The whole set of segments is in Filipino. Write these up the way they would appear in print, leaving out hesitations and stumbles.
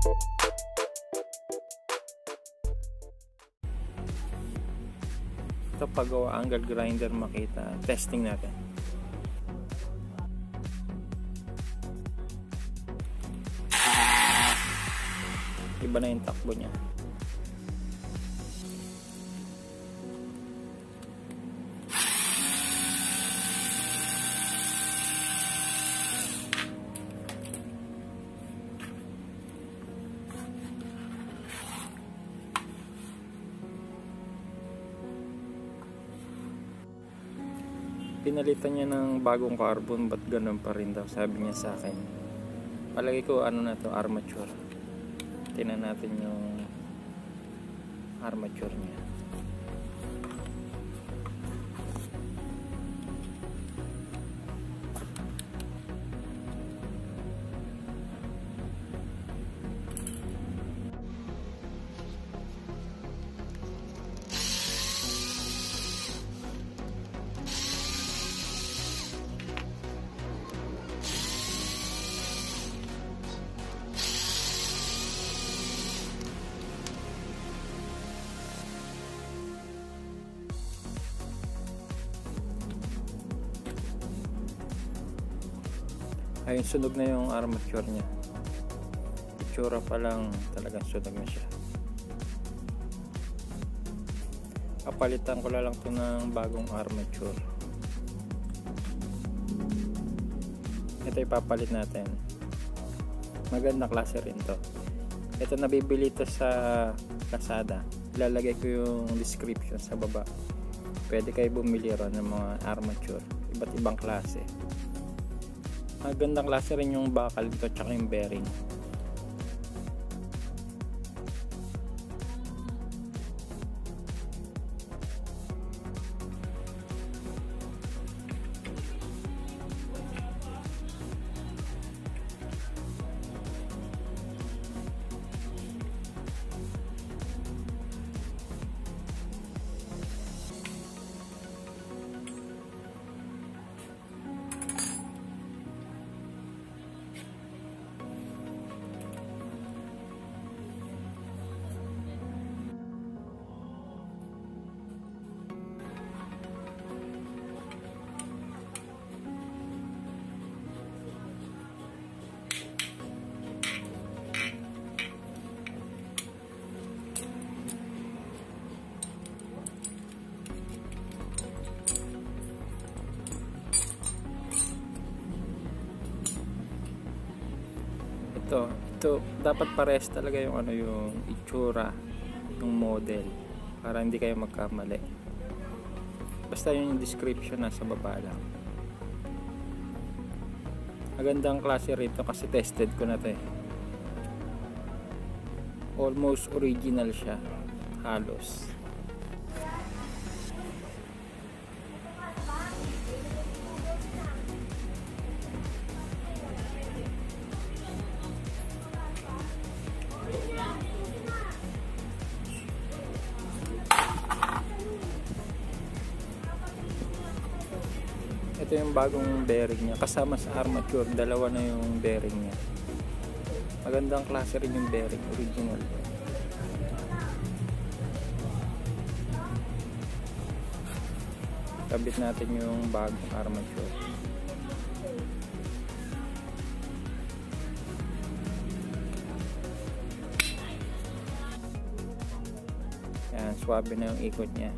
Ito pagawa angle grinder, makita. Testing natin. Iba na yung takbo niya. Pinalitan niya ng bagong carbon, ba't ganun pa rin daw, sabi niya sa akin. Palagi ko ano na to, armature. Tingnan natin yung armature niya. Ayun, sunog na yung armature niya. Itsura pa lang talagang sunog na siya. Kapalitan ko lang to ng bagong armature. Ito ipapalit natin. Magandang klase rin to. Ito nabibili to sa Lazada. Ilalagay ko yung description sa baba. Pwede kayo bumili ron ng mga armature. Iba't ibang klase. Magandang klase rin yung bakal dito tsaka yung bearing. Ito dapat pares talaga yung ano, yung itsura, yung model, para hindi kayo magkamali. Basta yung description nasa baba lang. Magandang klase rito kasi tested ko na to eh. Almost original siya, halos. Ito yung bagong bearing niya, kasama sa armature, dalawa na yung bearing niya. Magandang klase rin yung bearing, original. Kabit natin yung bagong armature. Yan, swabe na yung ikot niya.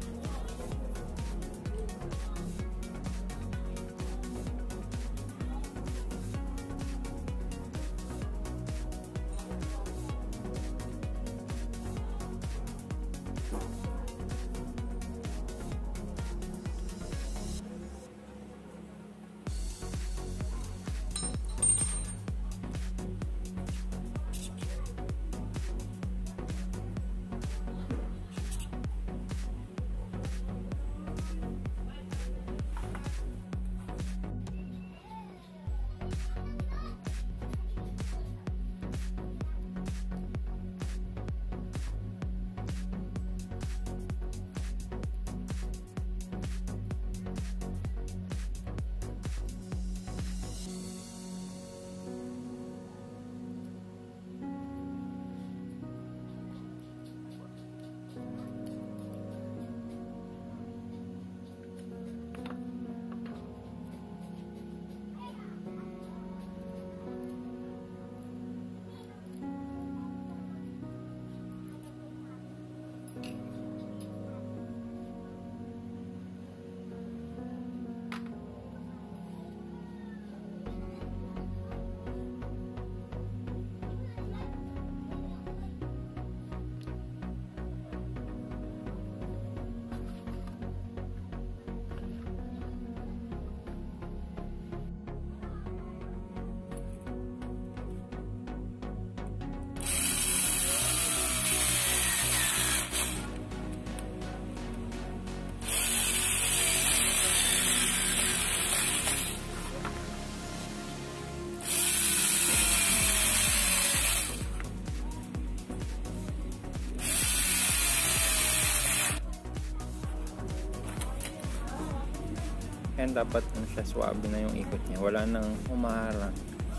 Kaya dapat ano siya, swabe na yung ikot niya, wala nang umaharang.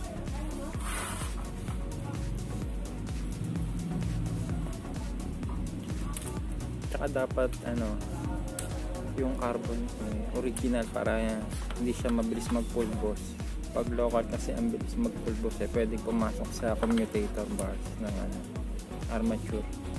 Tsaka dapat ano, yung carbon original para hindi siya mabilis magpulbos. Pag local kasi ang bilis magpulbos pwedeng pumasok sa commutator bars ng armature.